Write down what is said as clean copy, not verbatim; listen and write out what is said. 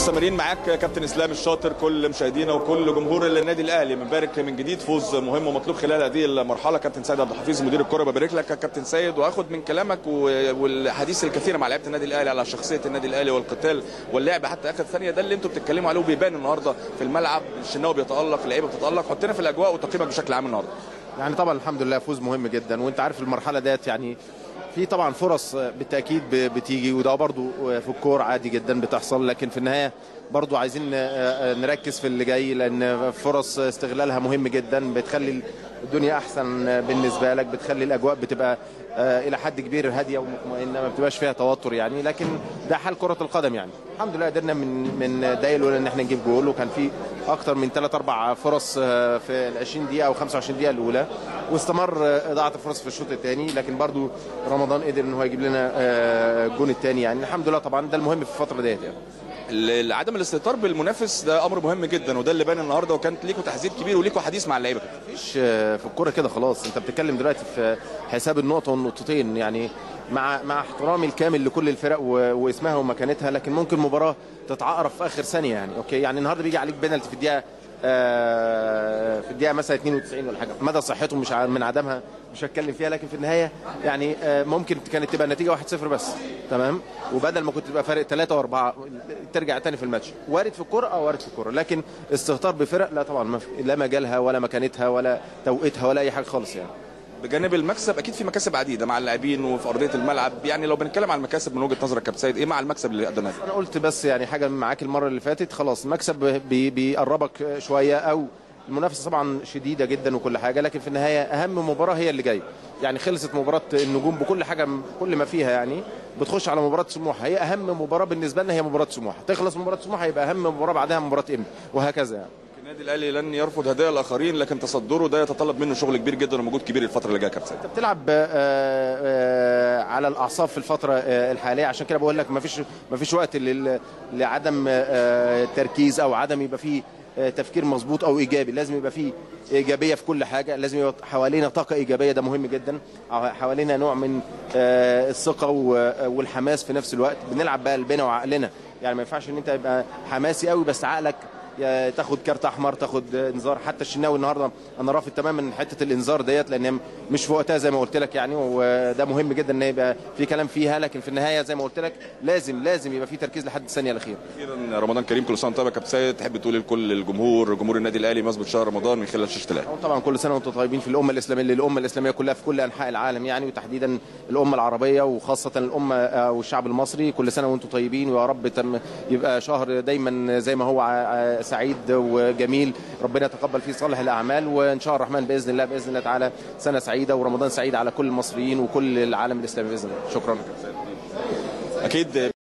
مستمرين معاك كابتن اسلام الشاطر، كل مشاهدينا وكل جمهور النادي الاهلي بنبارك من جديد فوز مهم ومطلوب خلال هذه المرحله. كابتن سيد عبد الحفيظ مدير الكره ببارك لك يا كابتن سيد، واخد من كلامك والحديث الكثير مع لعيبه النادي الاهلي على شخصيه النادي الاهلي والقتال واللعب حتى اخر ثانيه. ده اللي انتم بتتكلموا عليه وبيبان النهارده في الملعب. الشناوي بيتالق، اللعيبه بتتالق. حطينا في الاجواء وتقييمك بشكل عام النهارده. يعني طبعا الحمد لله فوز مهم جدا، وانت عارف المرحله ديت يعني في طبعا فرص بالتاكيد بتيجي، وده برضو في الكوره عادي جدا بتحصل، لكن في النهايه برضو عايزين نركز في اللي جاي، لان فرص استغلالها مهم جدا، بتخلي الدنيا احسن بالنسبه لك، بتخلي الاجواء بتبقى الى حد كبير هاديه ومطمئنه، ما بتبقاش فيها توتر يعني. لكن ده حال كره القدم يعني. الحمد لله قدرنا من الدقايق الاولى ان احنا نجيب جول، وكان في اكتر من 3-4 فرص في ال 20 دقيقه او 25 دقيقه الاولى، واستمر اضاعه الفرص في الشوط الثاني، لكن برضو رمضان قدر ان هو يجيب لنا الجون الثاني يعني. الحمد لله طبعا ده المهم في الفتره ديت يعني. عدم الاستهتار بالمنافس ده امر مهم جدا، وده اللي بان النهارده، وكانت ليكوا تحذير كبير وليكوا حديث مع اللعيبه. مفيش في الكوره كده خلاص، انت بتتكلم دلوقتي في حساب النقطه والنقطتين يعني، مع احترامي الكامل لكل الفرق واسمها ومكانتها، لكن ممكن مباراه تتعقرب في اخر ثانيه يعني. اوكي يعني النهارده بيجي عليك بينالتي في الدقيقه مثلا 92 ولا حاجه، مدى صحته مش من عدمها مش هتكلم فيها، لكن في النهايه يعني ممكن كانت تبقى النتيجه 1-0 بس، تمام، وبدل ما كنت تبقى فارق 3 و4 ترجع تاني في الماتش. وارد في الكوره وارد في الكوره، لكن استهتار بفرق لا طبعا، لا مجالها ولا مكانتها ولا توقيتها ولا اي حاجه خالص يعني. بجانب المكسب اكيد في مكاسب عديده مع اللاعبين وفي ارضيه الملعب، يعني لو بنتكلم على المكاسب من وجهه نظرك كابتن سيد، ايه مع المكسب اللي قدمناه؟ انا قلت بس يعني حاجه معاك المره اللي فاتت، خلاص المكسب بيقربك شويه، او المنافسه طبعا شديده جدا وكل حاجه، لكن في النهايه اهم مباراه هي اللي جايه يعني. خلصت مباراه النجوم بكل حاجه كل ما فيها يعني، بتخش على مباراه سموحه، هي اهم مباراه بالنسبه لنا، هي مباراه سموحه. تخلص مباراه سموحه يبقى اهم مباراه بعدها مباراه انبي، وهكذا يعني. النادي الاهلي لن يرفض هدايا الاخرين، لكن تصدره ده يتطلب منه شغل كبير جدا ومجهود كبير الفتره اللي جايه كابتن سيد. انت بتلعب على الاعصاب في الفتره الحاليه، عشان كده بقول لك ما فيش وقت لعدم تركيز او عدم يبقى فيه تفكير مظبوط او ايجابي. لازم يبقى فيه ايجابيه في كل حاجه، لازم يبقى حوالينا طاقه ايجابيه، ده مهم جدا، حوالينا نوع من الثقه والحماس في نفس الوقت. بنلعب بقلبنا وعقلنا يعني، ما ينفعش ان انت يبقى حماسي قوي بس عقلك تاخد كارت احمر، تاخد انذار. حتى الشناوي النهارده انا رافض تماما حته الانذار ديت، لان مش في وقتها زي ما قلت لك يعني، وده مهم جدا ان يبقى في كلام فيها، لكن في النهايه زي ما قلت لك لازم يبقى في تركيز لحد الثانيه الاخيره. اخيرا رمضان كريم، كل سنه وانت طيب يا كابتن سيد. تحب تقول لكل الجمهور، جمهور النادي الاهلي، بمناسبه شهر رمضان من خلال شاشه الاهلي؟ طبعا كل سنه وانتم طيبين في الامه الاسلاميه كلها في كل انحاء العالم يعني، وتحديدا الامه العربيه وخاصه الامه والشعب المصري. كل سنه وانتم طيبين، ويا رب يبقى شهر دايما زي ما هو سعيد وجميل، ربنا يتقبل فيه صالح الاعمال، وان شاء الرحمن باذن الله تعالى سنه سعيده ورمضان سعيد على كل المصريين وكل العالم الاسلامي باذن الله. شكرا. اكيد.